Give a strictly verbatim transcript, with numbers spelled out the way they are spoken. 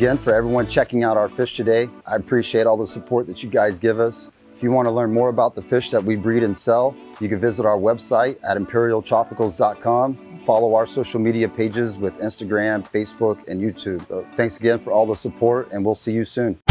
again for everyone checking out our fish today. I appreciate all the support that you guys give us. If you want to learn more about the fish that we breed and sell, you can visit our website at imperial tropicals dot com. Follow our social media pages with Instagram, Facebook, and YouTube. So thanks again for all the support, and we'll see you soon.